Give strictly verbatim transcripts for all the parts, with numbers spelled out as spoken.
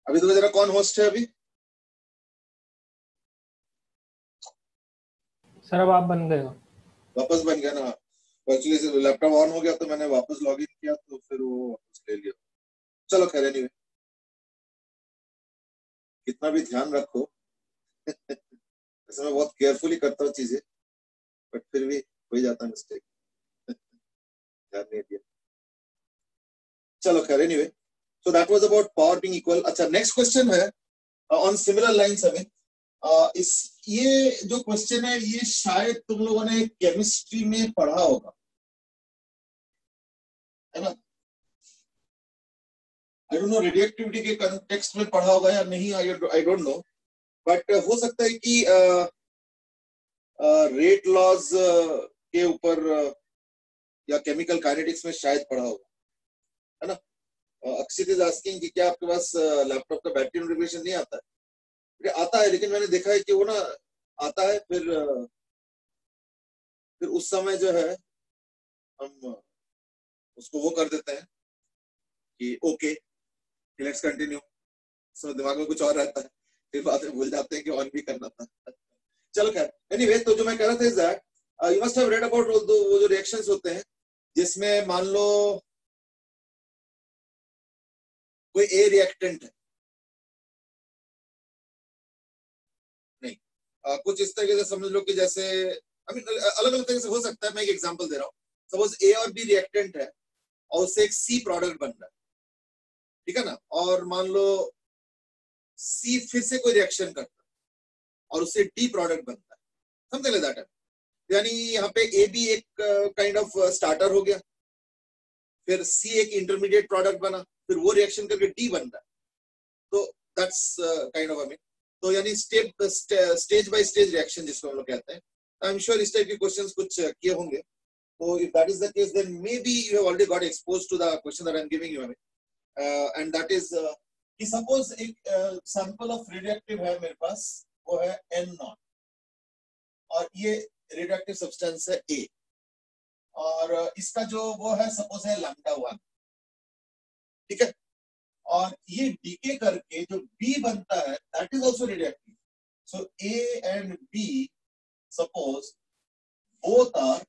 अभी तो जरा कौन होस्ट है अभी? सर अब आप बन गए हो। वापस बन गया ना? एक्चुअली लैपटॉप ऑन हो गया तो मैंने वापस लॉग इन किया तो फिर वो वापस ले लिया। चलो खैर, एनीवे कितना भी ध्यान रखो ऐसे मैं बहुत केयरफुली करता हूँ चीजें, बट फिर भी हो ही जाता है मिस्टेक। ध्यान नहीं दिया। चलो खैर, anyway so that was about power being equal. अच्छा, नेक्स्ट क्वेश्चन है on similar lines. Amit, uh, इस ये जो क्वेश्चन है ये शायद तुम लोगों ने केमिस्ट्री में पढ़ा होगा, है ना? आई डोंट नो रेडियोएक्टिविटी के कंटेक्स्ट में पढ़ा होगा या नहीं, आई डोंट नो, बट हो सकता है कि रेट uh, लॉज uh, के ऊपर uh, या केमिकल काइनेटिक्स में शायद पढ़ा होगा, है ना? अक्षित इज आस्किंग कि क्या आपके पास लैपटॉप का बैटरी नोटिफिकेशन नहीं आता है? आता है, लेकिन मैंने देखा है कि वो ना आता है फिर फिर उस समय जो है हम उसको वो कर देते हैं कि ओके लेट्स कंटिन्यू, सो दिमाग में कुछ और रहता है, फिर बाद में भूल जाते हैं कि ऑन भी करना था। चलो खैर, एनीवे तो जो मैं कह रहा था is that you must have read about वो जो रिएक्शंस होते हैं जिसमें मान लो कोई ए रिएक्टेंट है, नहीं आ, कुछ इस तरीके से समझ लो कि जैसे आई मीन अलग अलग तरीके से हो सकता है। मैं एक एग्जांपल दे रहा हूँ। सपोज ए और बी रिएक्टेंट है और उससे एक सी प्रोडक्ट बन रहा है, ठीक है ना? और मान लो सी फिर से कोई रिएक्शन करता है और उससे डी प्रोडक्ट बनता है, समझ ले दैट। यानी यहाँ पे ए बी एक काइंड ऑफ स्टार्टर हो गया, फिर सी एक इंटरमीडिएट प्रोडक्ट बना, फिर वो रिएक्शन करके डी बन रहा है। तो that's kind of I mean तो यानी step stage by stage reaction जिसको हम लोग कहते हैं। आई एम श्योर इस टाइप के क्वेश्चंस कुछ किए होंगे। तो if that is the case then maybe you have already got exposed to the question that I am giving you, and that is कि सपोज एक सैंपल ऑफ रेडियोएक्टिव है मेरे पास, वो है एन नॉट, और ये रेडियोएक्टिव सब्सटेंस है ए, और इसका जो वो है सपोज है लैम्डा वन, ठीक है? और ये डीके करके जो बी बनता है that is also radioactive. So A and B suppose both are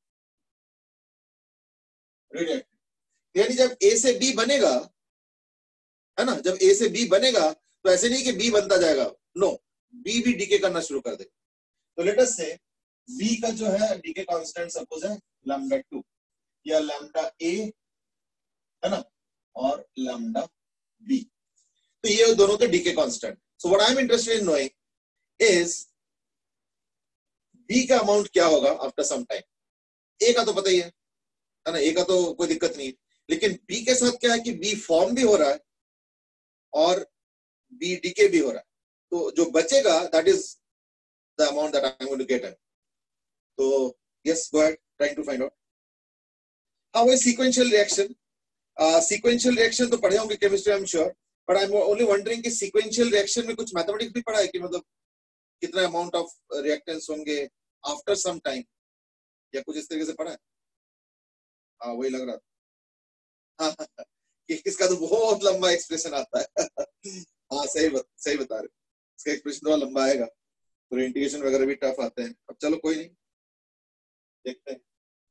radioactive. यानी जब ए से बी बनेगा, है ना, जब ए से बी बनेगा तो ऐसे नहीं कि बी बनता जाएगा, नो, बी भी डीके करना शुरू कर देगा। तो लेट अस से बी का जो है डीके कांस्टेंट सपोज है लैम्डा टू या लैम्डा ए, है ना, और लैम्डा बी। तो ये दोनों के decay constant. So what I am interested in knowing is B का अमाउंट क्या होगा आफ्टर सम टाइम। ए का तो पता ही है, है ना, ए का तो कोई दिक्कत नहीं है, लेकिन बी के साथ क्या है कि बी फॉर्म भी हो रहा है और बी डीके भी हो रहा है। तो जो बचेगा that is the amount that I am going to get at. तो yes, go ahead, trying to find out how is sequential reaction. Sequential reaction तो पढ़े होंगे chemistry, I am sure, but I am only wondering कि sequential reaction में कुछ mathematics भी पढ़ा है कि मतलब कितना अमाउंट ऑफ रिएक्टेंस होंगे आफ्टर सम टाइम, या कुछ इस तरीके से पढ़ा है? हाँ वही लग रहा था। हाँ कि इसका तो बहुत लंबा एक्सप्रेशन आता है। हाँ सही बत, सही बता रहे, इसका एक्सप्रेशन थोड़ा लंबा आएगा, तो इंटीग्रेशन वगैरह भी टफ आते हैं। अब चलो कोई नहीं, देखते हैं।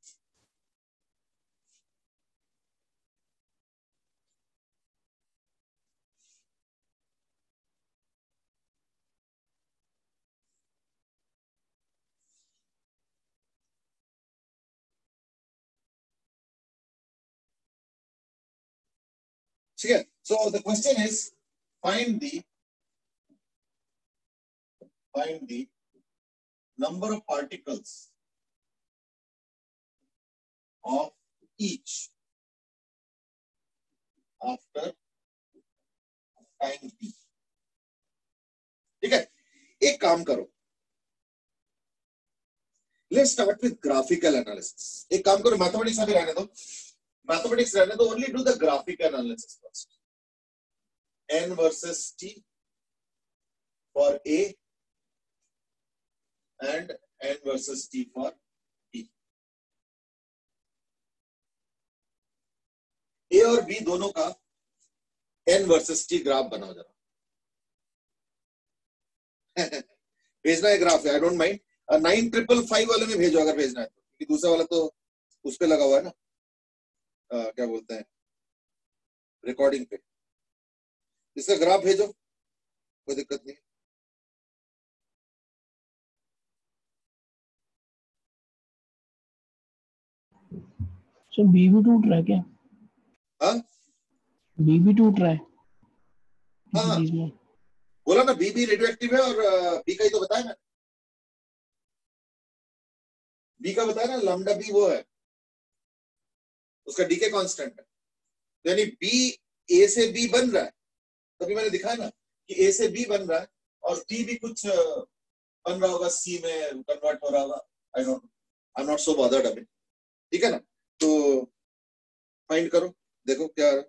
ठीक है, so the question is find the find the number of particles of each after time t। ठीक है, एक काम करो, let's start with graphical analysis. एक काम करो, मैथमेटिक्स अभी रहने दो, मैथमेटिक्स रहने दो, only do the graphical analysis first. n versus t for a and n versus t for t। A और बी दोनों का n वर्सेस t ग्राफ बनाओ जरा। भेजना है graph, I don't mind. Nine triple five वाले में भेजो अगर भेजना है तो, क्योंकि दूसरा वाला तो उस पे लगा हुआ है ना, आ, क्या बोलते हैं, रिकॉर्डिंग पे। इसका ग्राफ भेजो, कोई दिक्कत नहीं। सर बी भी टूट रहा है क्या? हाँ बी भी टूट रहा है हाँ, में? बोला ना बी भी रेडियो एक्टिव है, और बी का ही तो बताया मैंने, बी का बताया ना, लैम्डा बी वो है, उसका डीके कांस्टेंट है, यानी बी ए से बी बन रहा है, तभी मैंने दिखाया ना कि ए से बी बन रहा है, और डी भी कुछ बन रहा होगा, सी में कन्वर्ट हो रहा होगा, I don't know, I am not so bothered अभी, ठीक है ना। तो फाइंड करो, देखो क्या है।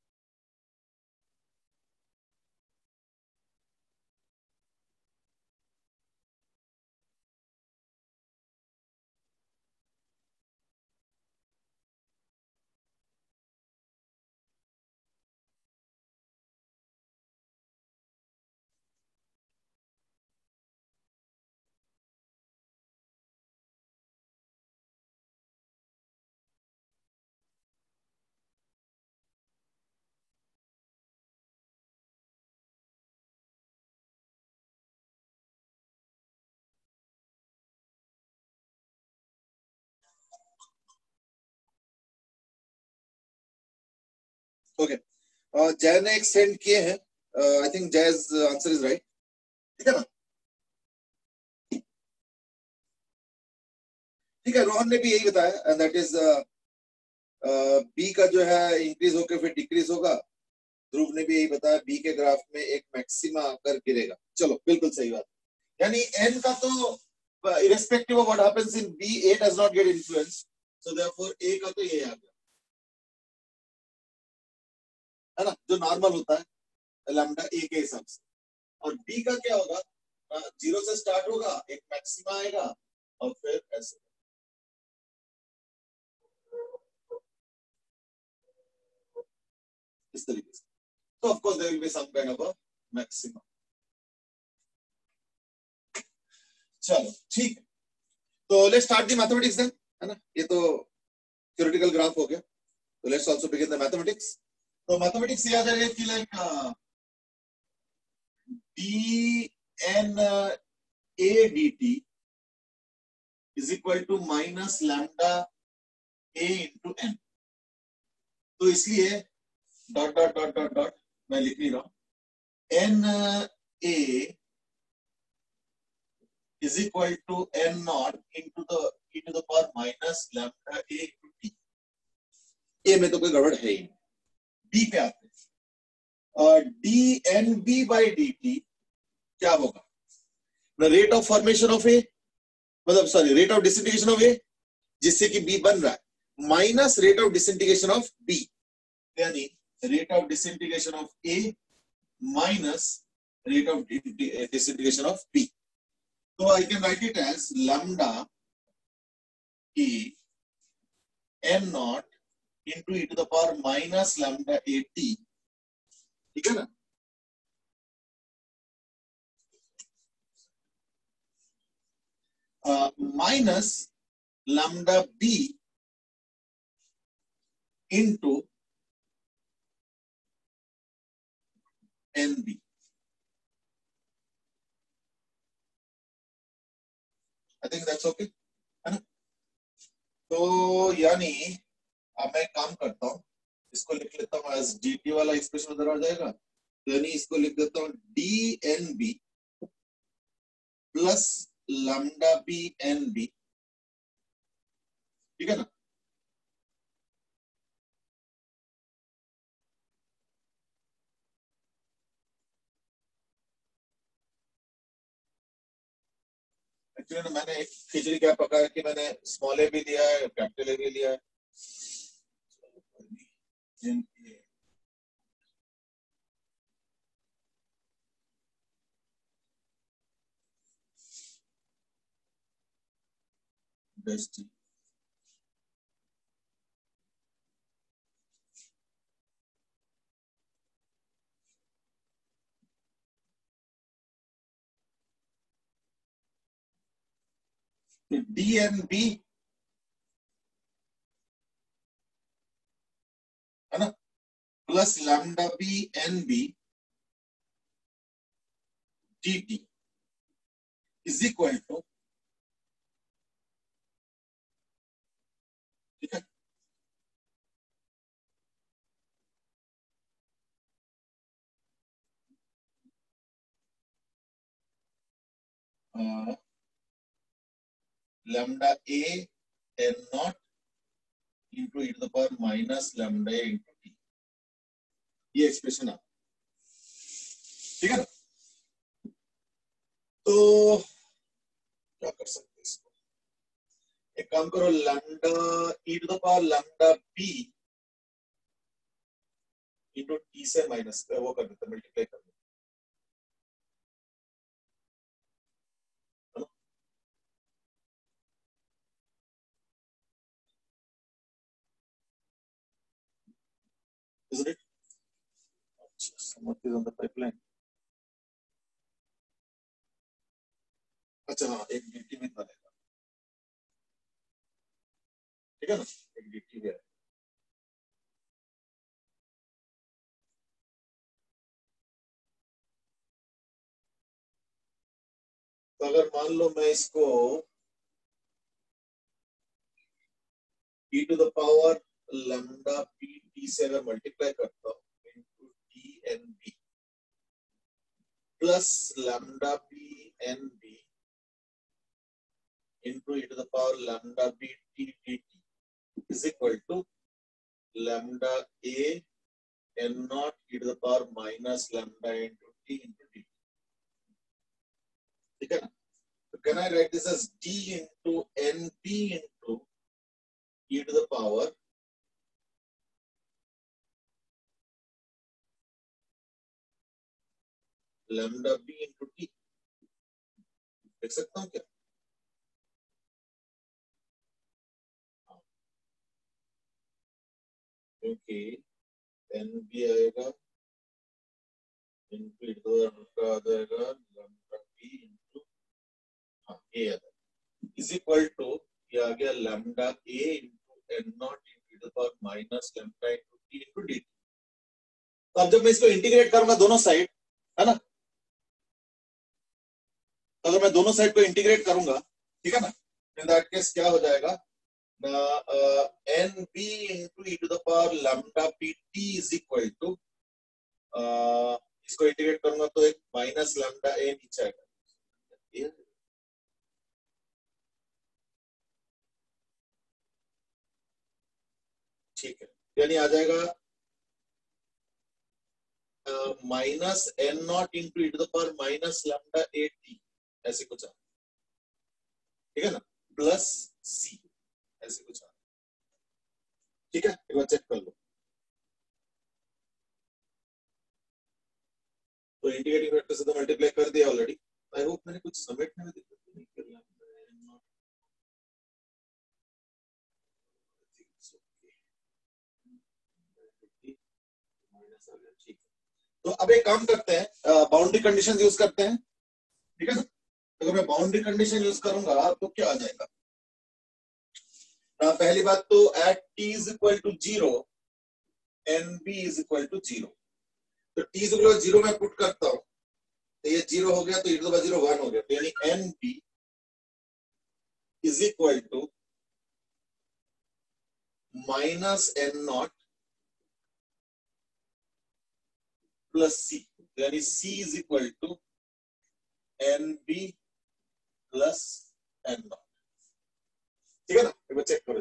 ओके, जय ने एक सेंड किए हैं, I think Jay's answer is right, ठीक है ना। ठीक है, रोहन ने भी यही बताया, एंड दैट इज बी का जो है इंक्रीज होकर फिर डिक्रीज होगा। ध्रुव ने भी यही बताया, बी के ग्राफ में एक मैक्सिमा आकर गिरेगा। चलो बिल्कुल सही बात, यानी एन का तो irrespective of what happens in B, A does not get influence, so therefore A का तो ये आ गया, है ना, जो नॉर्मल होता है लैम्डा ए के हिसाब से। और बी का क्या होगा, जीरो से स्टार्ट होगा, एक मैक्सिमा आएगा, और फिर ऐसे इस तरीके से। तो of course there will be some kind of a maxima. चलो ठीक है, तो let's start the mathematics then, है ना। ये तो थ्योरेटिकल ग्राफ हो गया, तो let's also begin the mathematics. तो मैथमेटिक्स याद है कि like D N A D T is equal to minus lambda A into N. तो इसलिए dot dot dot dot dot मैं लिख नहीं रहा हूं, N A is equal to n naught into the e to the power minus lambda a into t। A में तो कोई गड़बड़ है ही नहीं। डी पे आते हैं, D N B by D T क्या होगा, the rate of formation of A, मतलब sorry rate of disintegration of A, जिससे कि बी बन रहा है, minus rate of disintegration of B, यानी rate of disintegration of A minus rate of disintegration of B. So I can write it as lambda e n naught into e to the power minus lambda a t, ठीक है ना। Minus lambda b into n b। I think that's okay, है ना। तो यानी अब मैं काम करता हूँ, इसको लिख लेता हूँ एज dt वाला एक्सप्रेशन उधर आ जाएगा, तो यानी इसको लिख देता हूँ D N B plus lambda B N B, ठीक है ना। एक्चुअली मैंने एक खिचड़ी क्या पकाया कि मैंने स्मॉल ए भी लिया है, कैपिटल ए भी लिया है। बेस्ट तो डी एन बी है ना, plus lambda B N B D T is equal to, ठीक है, lambda A N naught into E to the power minus lambda A into T, ये एक्सप्रेशन है, ठीक है ना। तो क्या कर सकते हैं इसको, एक काम करो, lambda E to the power lambda B into T से माइनस वो कर देते, मल्टीप्लाई कर देते, है ना। Isn't it? अच्छा, समझते हैं पाइपलाइन। अच्छा हाँ, एक ड्यूटी में डालेगा, ठीक है ना, एक ड्यूटी में है। तो अगर मान लो मैं इसको e to the power lambda P T से अगर मल्टीप्लाई करता हूँ into D N B plus lambda B N B into e to the power lambda B T D T is equal to lambda A N naught e to the power minus lambda into T into D, ठीक है ना। तो can I write this as D into N B into e to the power lambda b into t, देख सकता हूँ क्या, क्योंकि N B आएगा इनटू e to the आ जाएगा lambda b into हाँ a आ जाएगा इज इक्वल टू ये आ गया lambda a into n naught into e to the power minus lambda into t into dt। तो अब जब मैं इसको इंटीग्रेट करूंगा दोनों साइड, है ना, अगर मैं दोनों साइड को इंटीग्रेट करूंगा, ठीक है ना, इन दैट केस क्या हो जाएगा, N B into E to the power lambda P T is equal to, इसको इंटीग्रेट करूंगा तो एक माइनस लैम्डा ए नीचे आएगा, ठीक है, यानी आ जाएगा minus N naught into E to the power minus lambda A T, ऐसे कुछ आ, ठीक है ना, प्लस सी, ऐसे कुछ आ, ठीक है, एक बार चेक कर लो। तो इंटीग्रेटिंग फैक्टर से तो मल्टीप्लाई कर दिया ऑलरेडी, आई होप मैंने कुछ समेटने में दिक्कत नहीं किया। ठीक है, तो अब एक काम करते हैं, बाउंड्री कंडीशन यूज करते हैं, ठीक है ना। अगर मैं बाउंड्री कंडीशन यूज करूंगा तो क्या आ जाएगा, पहली बात तो at T is equal to zero N B is equal to zero, तो T is equal to zero में पुट करता हूं तो ये जीरो हो गया, तो e to the power zero one हो गया, तो यानी N B is equal to minus N naught plus C, यानी C is equal to N B plus N naught, ठीक है ना, एक बार चेक करो।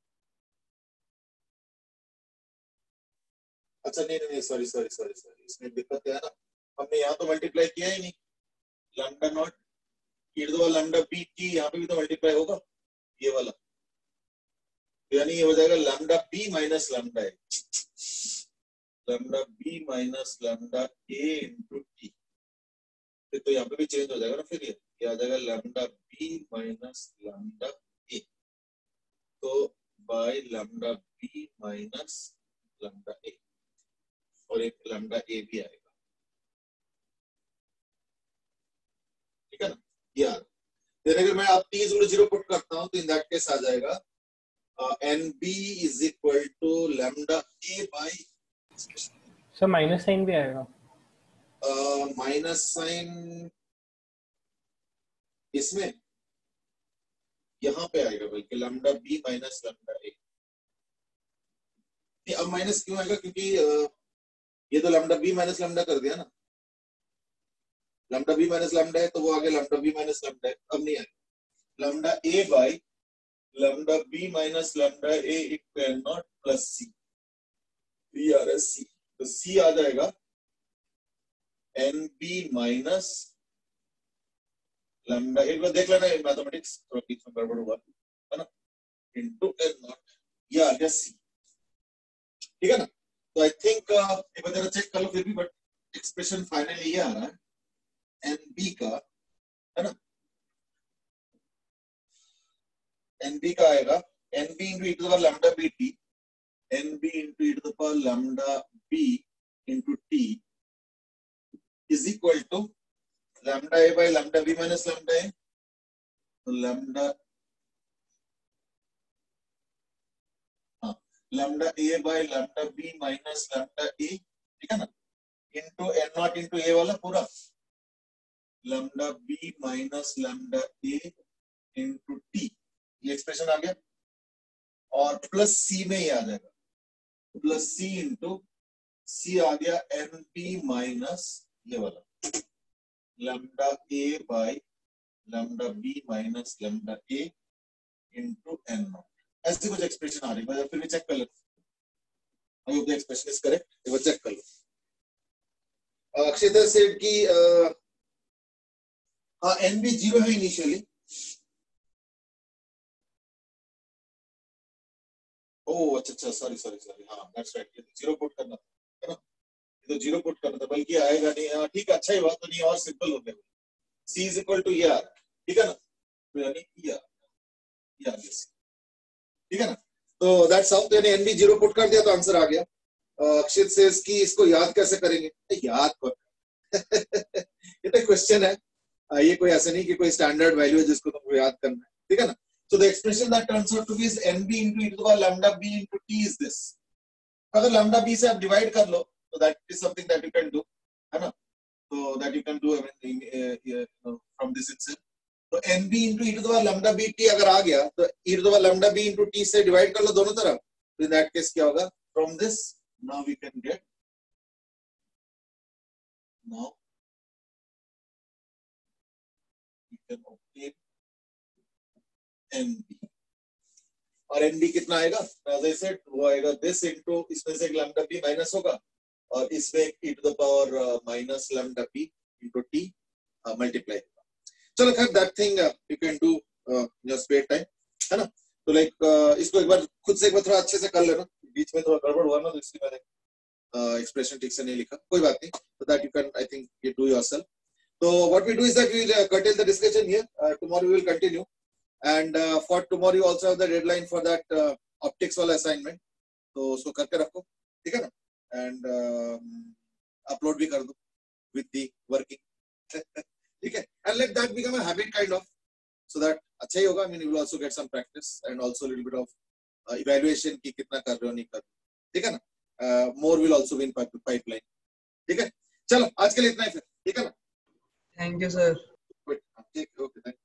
अच्छा नहीं नहीं सॉरी सॉरी सॉरी सॉरी इसमें दिक्कत है ना, हमने यहाँ तो मल्टीप्लाई किया ही नहीं, lambda naught e to the power lambda B T, यहाँ पे भी तो मल्टीप्लाई होगा ये वाला, यानी ये हो जाएगा lambda B minus lambda A, lambda B minus lambda A into T, तो यहाँ पे भी चेंज हो जाएगा ना, फिर ये ये आ जाएगा lambda B minus lambda A, तो by lambda B minus lambda A, और एक लैम्डा ए भी आएगा, ठीक है ना, ये आ देन अगर मैं अब t is equal to zero put करता हूँ तो इन दैट केस आ जाएगा N B is equal to lambda A by sir minus sign भी आएगा माइनस साइन इसमें यहाँ पे आएगा बल्कि lambda B minus lambda A. अब माइनस क्यों आएगा क्योंकि uh, ये तो लैम्डा बी माइनस लैम्डा कर दिया ना, लैम्डा बी माइनस लैम्डा है तो वो आगे लैम्डा बी माइनस लैम्डा है, अब नहीं आएगा lambda A by lambda B minus lambda A equal naught plus C B R S C, तो सी आ जाएगा एन बी माइनस लैम्डा, एक बार देख लेना मैथमेटिक्स थोड़ा बीच में गड़बड़ हुआ है ना, इनटू एन नॉट, ये आ गया सी, ठीक है ना। तो आई थिंक एक बार जरा चेक कर लो फिर भी, बट एक्सप्रेशन फाइनली ये आ रहा है एन बी का, है ना, एन बी का आएगा N B into E to the power lambda B T, N B into E to the power lambda B into T is equal to lambda A by lambda B minus lambda A, तो lambda हाँ lambda A by lambda B minus lambda A, ठीक है ना, into N naught into A वाला पूरा lambda B minus lambda A into T, ये expression आ गया, और प्लस सी में ही आ जाएगा प्लस सी इंटू सी आ गया एन बी माइनस ये वाला lambda A by lambda B minus lambda A into N naught, ऐसे कुछ एक्सप्रेशन आ रही है, फिर भी चेक कर लो, I hope the expression is correct, एक बार चेक कर लो। अक्षिता सेठ की हाँ एन बी जीरो है इनिशियली, ओह अच्छा अच्छा सॉरी सॉरी सॉरी हाँ दैट्स राइट, ये जीरो पुट करना था, है ना, ये तो जीरो पुट करना था, बल्कि आएगा नहीं, हाँ ठीक है अच्छा ही बात, तो नहीं और सिंपल हो गया, C is equal to R, ठीक है ना, तो यानी ई आर, ई आर ठीक है ना, तो दैट्स हाउ, यानी एन बी जीरो पुट कर दिया तो आंसर आ गया। अक्षित सेज की इसको याद कैसे करेंगे, याद कर ये तो क्वेश्चन है, ये कोई ऐसा नहीं कि कोई स्टैंडर्ड वैल्यू है जिसको तुमको याद करना है, ठीक है ना। So the expression that turns out to be is nb into e to the power lambda b into t is this. अगर lambda b से आप डिवाइड कर लो तो that is something that you can do, है ना, so that you can do I mean, uh, you know, from this itself. तो nb into e to the power lambda b t अगर आ गया तो e to the power lambda b into t से divide कर लो दोनों तरफ, तो in that case क्या होगा, from this now we can get now we can obtain nb, और nb कितना आएगा, as I said वो आएगा this into इसमें से एक lambda b माइनस होगा और इसमें e to the power minus lambda b into t multiply होगा। चलो खैर that thing uh, you can do uh, in your spare time, है ना, तो लाइक like, uh, इसको एक बार खुद से एक बार थोड़ा अच्छे से कर लेना, बीच में थोड़ा गड़बड़ हुआ ना तो इसलिए मैंने एक्सप्रेशन uh, ठीक से नहीं लिखा, कोई बात नहीं, so that you can I think you do yourself. So what we do is that we uh, curtail the discussion here, uh, tomorrow we will continue. And uh, for tomorrow you also have the deadline for that uh, optics वाला assignment, तो उसको करके रखो, ठीक है ना, and upload uh, भी कर दो with the working, ठीक है, and let that become a habit kind of, so that अच्छा ही होगा, I mean you will also get some practice and also a little bit of uh, evaluation कि कितना कर रहे हो नहीं कर रहे, ठीक है ना, uh, more will also be in pipeline, ठीक है, चलो आज के लिए इतना ही फिर, ठीक है ना, थैंक यू सर, ठीक, ओके, थैंक यू।